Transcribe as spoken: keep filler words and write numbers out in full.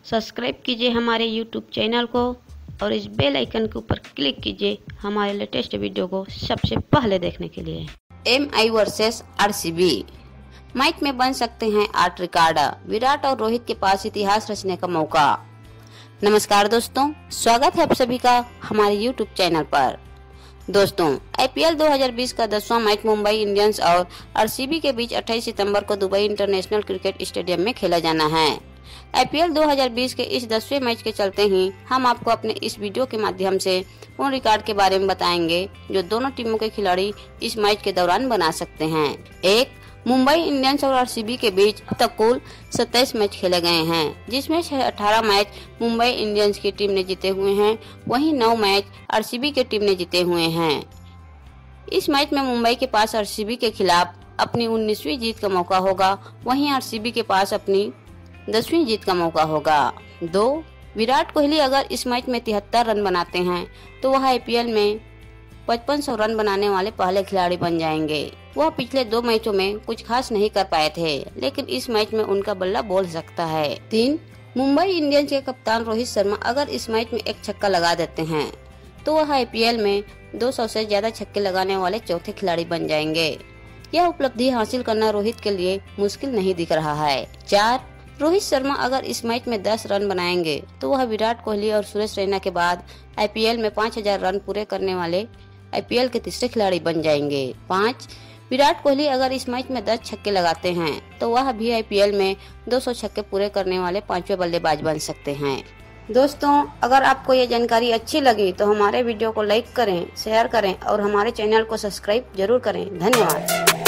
Subscribe कीजिए हमारे YouTube channel को और इस बेल आइकन के ऊपर क्लिक कीजिए हमारे लेटेस्ट वीडियो को सबसे पहले देखने के लिए। M I versus RCB, match में बन सकते हैं आठ रिकॉर्ड, विराट और रोहित के पास इतिहास रचने का मौका। नमस्कार दोस्तों, स्वागत है आप सभी का हमारे यूट्यूब चैनल पर। दोस्तों, आईपीएल दो हज़ार बीस का दसवां मैच मुंबई इंडियंस और आरसीबी के बीच अट्ठाईस सितंबर को दुबई इंटरनेशनल क्रिकेट स्टेडियम में खेला जाना है। आईपीएल दो हज़ार बीस के इस दसवें मैच के चलते ही हम आपको अपने इस वीडियो के माध्यम से उन रिकॉर्ड के बारे में बताएंगे जो दोनों टीमों के खिलाड़ी इस मैच के दौरान बना सकते हैं। एक, मुंबई इंडियंस और आरसीबी के बीच अब तक कुल सत्ताईस मैच खेले गए हैं, जिसमें से अठारह मैच मुंबई इंडियंस की टीम ने जीते हुए हैं, वहीं नौ मैच आरसीबी की टीम ने जीते हुए हैं। इस मैच में मुंबई के पास आरसीबी के खिलाफ अपनी उन्नीसवीं जीत का मौका होगा, वहीं आरसीबी के पास अपनी दसवीं जीत का मौका होगा। दो, विराट कोहली अगर इस मैच में तिहत्तर रन बनाते हैं तो वह आईपीएल में पचपन सौ रन बनाने वाले पहले खिलाड़ी बन जाएंगे। वह पिछले दो मैचों में कुछ खास नहीं कर पाए थे, लेकिन इस मैच में उनका बल्ला बोल सकता है। तीन, मुंबई इंडियंस के कप्तान रोहित शर्मा अगर इस मैच में एक छक्का लगा देते हैं तो वह आईपीएल में दो सौ से ज्यादा छक्के लगाने वाले चौथे खिलाड़ी बन जाएंगे। यह उपलब्धि हासिल करना रोहित के लिए मुश्किल नहीं दिख रहा है। चार, रोहित शर्मा अगर इस मैच में दस रन बनाएंगे तो वह विराट कोहली और सुरेश रैना के बाद आईपीएल में पाँच हज़ार रन पूरे करने वाले आईपीएल के तीसरे खिलाड़ी बन जाएंगे। पाँच, विराट कोहली अगर इस मैच में दस छक्के लगाते हैं तो वह भी आईपीएल में दो सौ छक्के पूरे करने वाले पांचवें बल्लेबाज बन सकते हैं। दोस्तों, अगर आपको ये जानकारी अच्छी लगी तो हमारे वीडियो को लाइक करें, शेयर करें और हमारे चैनल को सब्सक्राइब जरूर करें। धन्यवाद।